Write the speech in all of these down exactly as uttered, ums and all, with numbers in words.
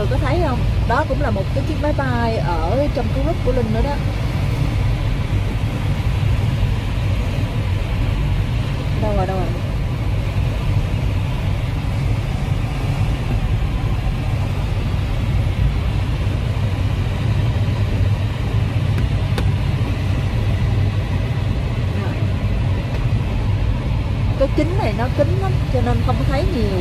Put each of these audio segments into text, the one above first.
người có thấy không? Đó cũng là một cái chiếc máy bay ở trong cái group của Linh nữa đó. Đâu rồi, đâu rồi? Cái kính này nó kín lắm cho nên không có thấy nhiều.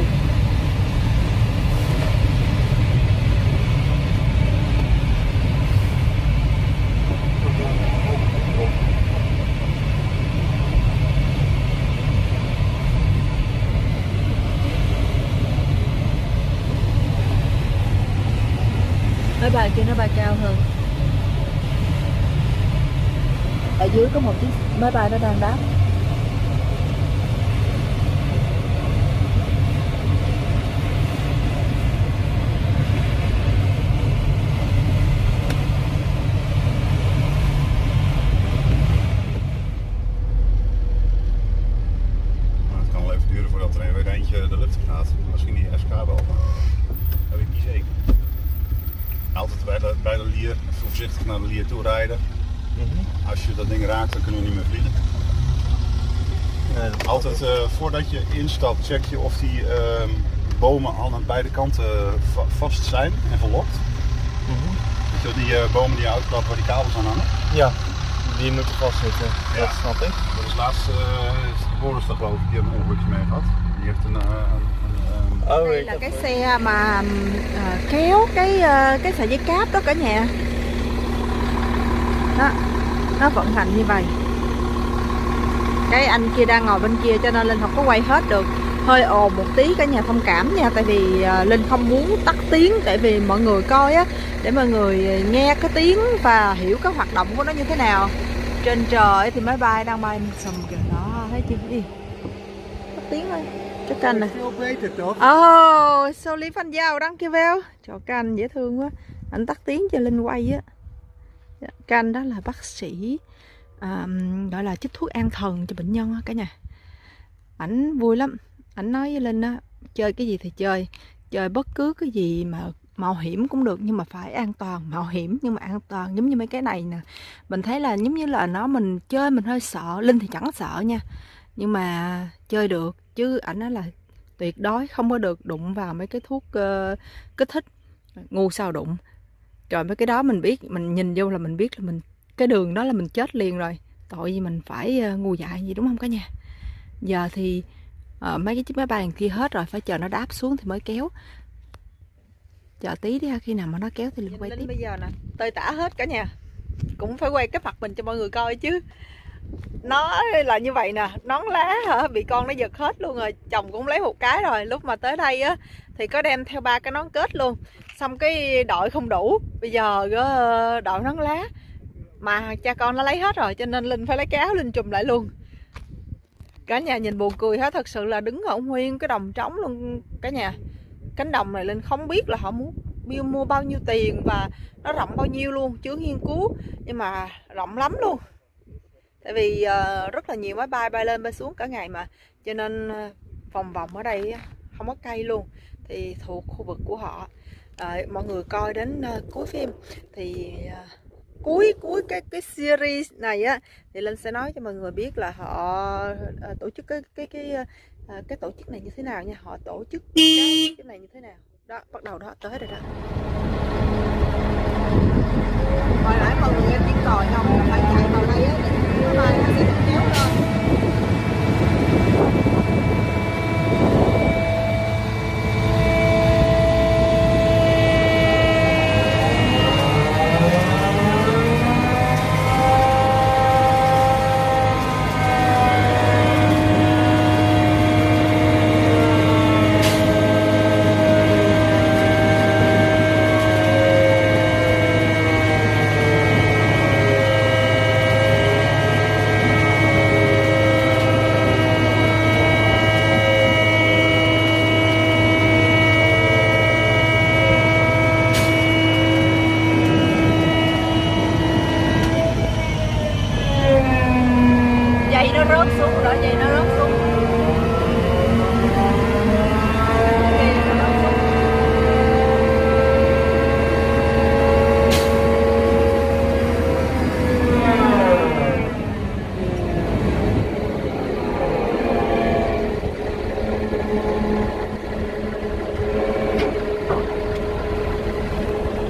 Máy bay kia nó bay cao hơn. Ở dưới có một chiếc máy bay nó đang đáp. De lucht gaat. Misschien die F K wel, maar dat weet ik niet zeker. Altijd bij de, bij de Lier, even voorzichtig naar de Lier toe rijden. Mm-hmm. Als je dat ding raakt, dan kunnen we niet meer vliegen. Nee, altijd uh, voordat je instapt, check je of die uh, bomen al aan beide kanten va vast zijn en verlokt. Mm-hmm. Weet je, die uh, bomen die je uitklapt waar die kabels aan hangen? Ja, die moeten vastzitten. Ja. Dat snap ik. Dat is laatst uh, Boris, geloof ik, die heeft een ongelukje mee gehad. Die heeft een, een, een, een... Đây là cái xe mà uh, kéo cái uh, cái sợi dây cáp đó cả nhà. Đó, nó vận hành như vậy. Cái anh kia đang ngồi bên kia cho nên Linh không có quay hết được. Hơi ồn một tí cả nhà thông cảm nha. Tại vì uh, Linh không muốn tắt tiếng. Tại vì mọi người coi á, để mọi người nghe cái tiếng và hiểu cái hoạt động của nó như thế nào. Trên trời thì máy bay đang bay sầm kìa đó, thấy chưa gì? Tắt tiếng thôi. Cho canh này. Oh, so lieb van jou, dankjewel. Cho canh dễ thương quá. Anh tắt tiếng cho Linh quay á. Canh đó là bác sĩ um, gọi là chích thuốc an thần cho bệnh nhân á cả nhà. Ảnh vui lắm. Ảnh nói với Linh á, chơi cái gì thì chơi, chơi bất cứ cái gì mà mạo hiểm cũng được nhưng mà phải an toàn. Mạo hiểm nhưng mà an toàn. Giống như mấy cái này nè, mình thấy là giống như là nó mình chơi mình hơi sợ. Linh thì chẳng sợ nha, nhưng mà chơi được. Chứ ảnh nói là tuyệt đối không có được đụng vào mấy cái thuốc uh, kích thích. Ngu sao đụng. Trời, mấy cái đó mình biết, mình nhìn vô là mình biết là mình cái đường đó là mình chết liền rồi. Tội gì mình phải uh, ngu dại gì, đúng không cả nhà? Giờ thì uh, mấy cái chiếc máy bay đằng kia hết rồi, phải chờ nó đáp xuống thì mới kéo. Chờ tí đi ha, khi nào mà nó kéo thì Linh quay tiếp. Bây giờ nè, tơi tả hết cả nhà. Cũng phải quay cái mặt mình cho mọi người coi chứ. Nó là như vậy nè, nón lá hả, bị con nó giật hết luôn rồi. Chồng cũng lấy một cái rồi. Lúc mà tới đây á thì có đem theo ba cái nón kết luôn. Xong cái đội không đủ, bây giờ đội nón lá mà cha con nó lấy hết rồi, cho nên Linh phải lấy cái áo Linh trùm lại luôn. Cả nhà nhìn buồn cười hết. Thật sự là đứng ở nguyên cái đồng trống luôn cả nhà. Cánh đồng này Linh không biết là họ muốn mua bao nhiêu tiền và nó rộng bao nhiêu luôn, chưa nghiên cứu, nhưng mà rộng lắm luôn. Tại vì uh, rất là nhiều máy bay bay lên bay xuống cả ngày mà, cho nên uh, vòng vòng ở đây không có cây luôn. Thì thuộc khu vực của họ. uh, Mọi người coi đến uh, cuối phim thì uh, cuối cuối cái cái series này á thì Linh sẽ nói cho mọi người biết là họ uh, tổ chức cái cái cái uh, cái tổ chức này như thế nào nha. Họ tổ chức cái tổ chức này như thế nào. Đó, bắt đầu đó, tới rồi đó. Hồi nãy mọi người nghe tiếng còi không? Là phải chạy vào đây á để máy bay nó sẽ kéo lên.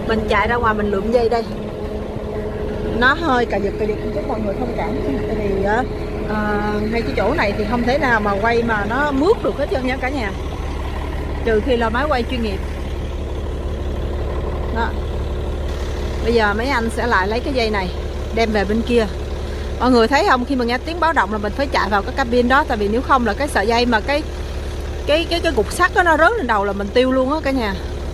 Mình chạy ra ngoài mình lượm dây đây. Nó hơi cà giật cà giật chút mọi người thông cảm. Tại vì uh, ngay cái chỗ này thì không thể nào mà quay mà nó mướt được hết trơn nha cả nhà. Trừ khi là máy quay chuyên nghiệp. Đó. Bây giờ mấy anh sẽ lại lấy cái dây này đem về bên kia. Mọi người thấy không, khi mà nghe tiếng báo động là mình phải chạy vào cái cabin đó, tại vì nếu không là cái sợi dây mà cái cái cái cái cục sắt đó nó rớt lên đầu là mình tiêu luôn á cả nhà.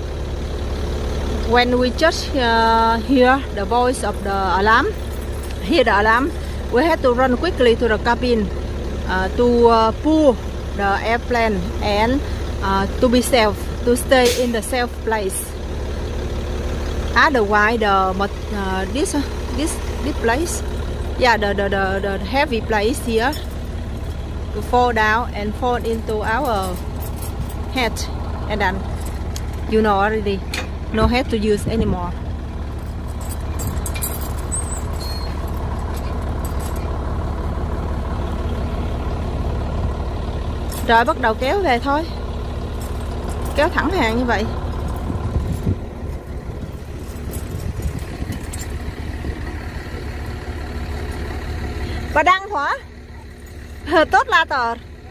When we just uh, hear the voice of the alarm, hear the alarm, we have to run quickly to the cabin uh, to uh, pull the airplane and uh, to be safe, to stay in the safe place. Otherwise, the uh, this this this place, yeah, the the the, the heavy place here to fall down and fall into our head, and then you know already, no head to use anymore. Rồi bắt đầu kéo về thôi, kéo thẳng hàng như vậy. Và đăng hả? Tốt la tờ.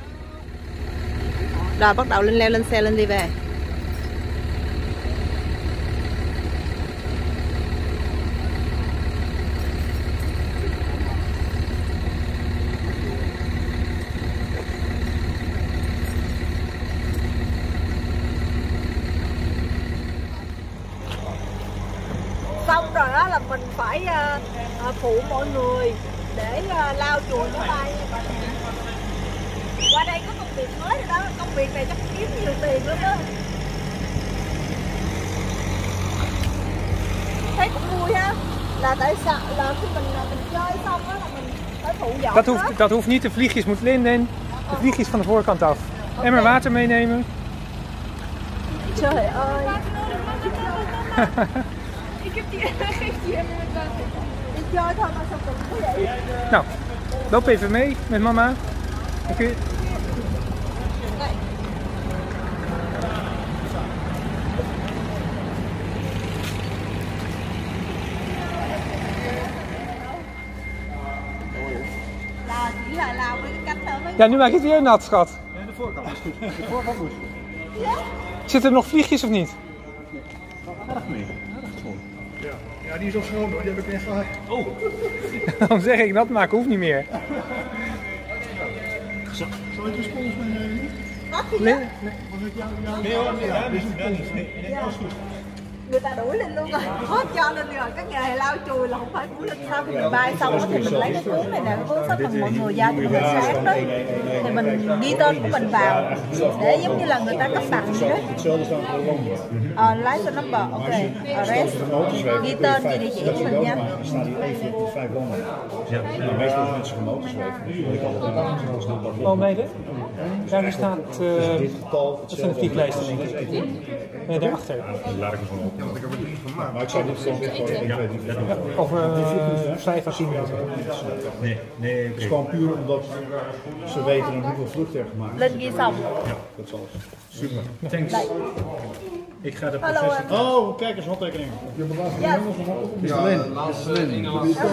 Rồi bắt đầu lên leo lên xe lên đi về. Xong rồi đó là mình phải uh, uh, phụ mọi người để uh, lau chùi máy bay. Qua đây có công việc mới rồi đó, công việc này chắc kiếm nhiều tiền lắm đó. Thấy cũng vui ha. Là tại sao là khi mình mình chơi xong đó là mình phải phụ dọn. Dat hoeft, dat hoeft niet, de vliegjes moet Lin in. De vliegjes van de voorkant af. Okay. Emmer water meenemen. Trời ơi. Ik heb die, geef die even met water. Đi chơi thôi mà sao cần thế vậy? Nou, loop even mee met mama. Dan kun je... Là chỉ là lau cái cánh thôi mới. Ja, nu maak je het weer nat, schat. Nee, de voorkant is goed. De voorkant moet. Zitten er nog vliegjes of niet? Erg mee. Erg schoon. Ja. Ja, die is al schoon hoor. Die heb ik echt gehad. Oh. Dan zeg ik dat maken hoeft niet meer. Zal ik de spons meenemen? Nee, Nee hoor, nee, dat is niet. Nee, dat is goed. Người ta đuổi lên luôn rồi, hết cho lên rồi. Cái nghề lau chùi là không phải của Linh. Sau khi mình bay xong thì mình lấy cái cuốn này nè, cái cuốn sách mà mọi người giao cho mình sáng đó, thì mình ghi tên của mình vào để giống như là người ta cấp bằng vậy đó. Uh, license number, ok, arrest, ghi tên và địa chỉ của mình nha. Oh, mede? Daar staat, uh, dat zijn de vlieglijsten denk ik. Nee, daarachter. Laat ik hem gewoon op. Maar ik zou dit gewoon gewoon. Over uh, vijf à tien minuten. Nee, nee. Het is gewoon puur omdat ze weten hoeveel vluchten er gemaakt Linh ghi xong. Ja, dat zal. Super. Thanks. Ik ga de Hallo, proces... Oh, kijk eens, handtekening. Ja. Is het Lin? Is het Lin?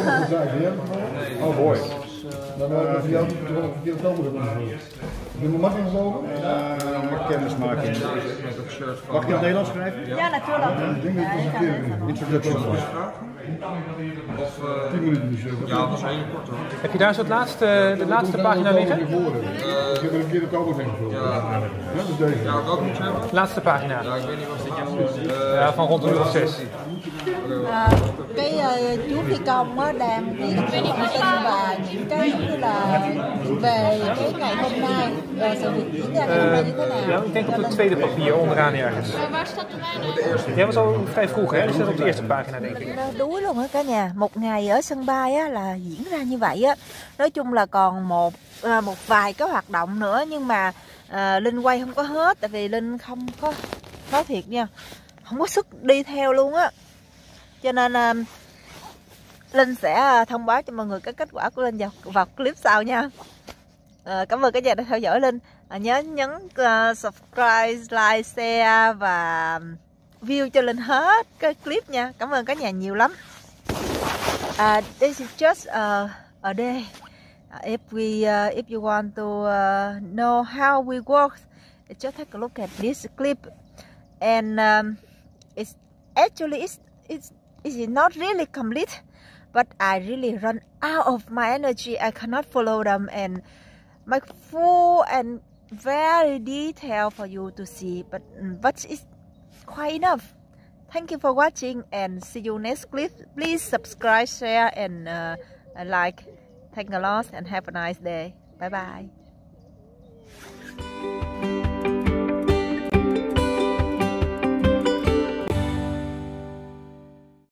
Oh boy. Dan heb je jou een keer het nummer hebben. Je moet makkelijk gevlogen? Uh, kennismaking. Mag je in het Nederlands schrijven? Ja, natuurlijk. Ik denk dat het een keer introduction was. Of, uh, tien minuten dus. Ja, dat was heel kort hoor. Heb je daar zo het laatste, de laatste pagina liggen? Ik heb er een keer het over ingevuld. Ja, dat is deze. Ja, welke moet je hebben? Laatste pagina. Ja, ik weet niet wat dit is. Uh, Ja, van rond de uur of zes. À, cái uh, chú phi công á đang viết thông tin và những cái giống như là về cái ngày hôm nay, về sự việc diễn ra ngày hôm nay như thế nào. Ja, ik denk op het tweede papier onderaan ergens. Waar staat de wijn? Jij was al vrij vroeg, hè? Dus dat op de eerste pagina, denk ik. Nó đuối luôn á cả nhà. Một ngày ở sân bay á là diễn ra như vậy á. Nói chung là còn một à, một vài cái hoạt động nữa, nhưng mà à, Linh quay không có hết, tại vì Linh không có, nói thiệt nha, không có sức đi theo luôn á. Cho nên à, Linh sẽ thông báo cho mọi người cái kết quả của Linh vào, vào clip sau nha. À, cảm ơn cả nhà đã theo dõi Linh. À, nhớ nhấn uh, subscribe, like, share và view cho Linh hết cái clip nha. Cảm ơn cả nhà nhiều lắm. Uh, this is just uh, a day. Uh, if we uh, if you want to uh, know how we work, just take a look at this clip. And um, it's actually it's it's it's not really complete, but I really run out of my energy. I cannot follow them and make full and very detailed for you to see, but but it's quite enough. Thank you for watching and see you next clip. Please subscribe, share and uh, like. Thank a lot and have a nice day. Bye bye.